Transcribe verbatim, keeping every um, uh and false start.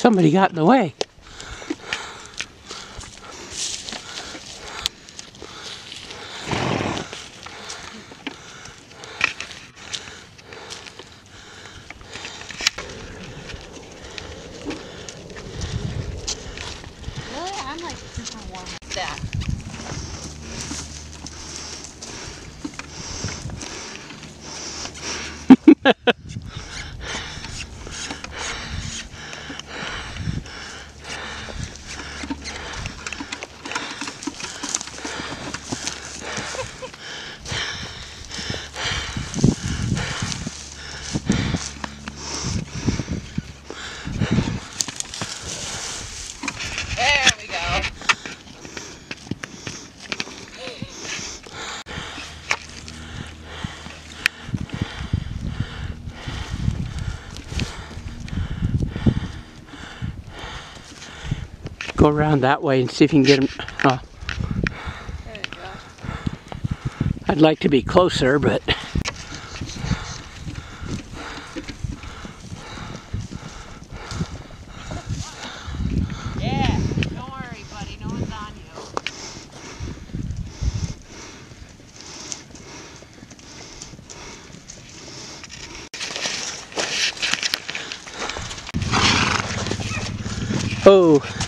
Somebody got in the way. Really? I'm like super warm with that. There we go. Go around that way and see if you can get him. Oh, There you go. I'd like to be closer, but Yeah, don't worry, buddy. No one's on you. oh.